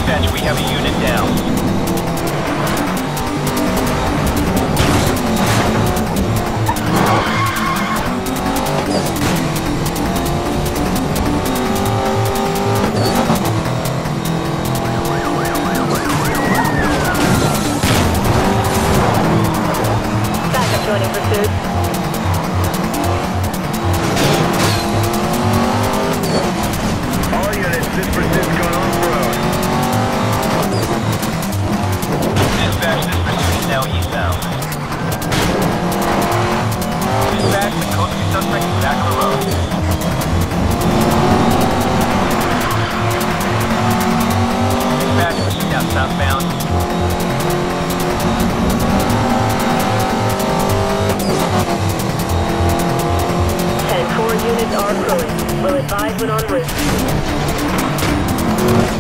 Dispatch, we have a unit down. Backup joining pursuit. All units, this pursuit's going off-road. Dispatch, this pursuit is now eastbound. Dispatch, the closest suspect is Sackler Road. Dispatch, pursuit now southbound. 10-4 units are crewing. Will advise when en route.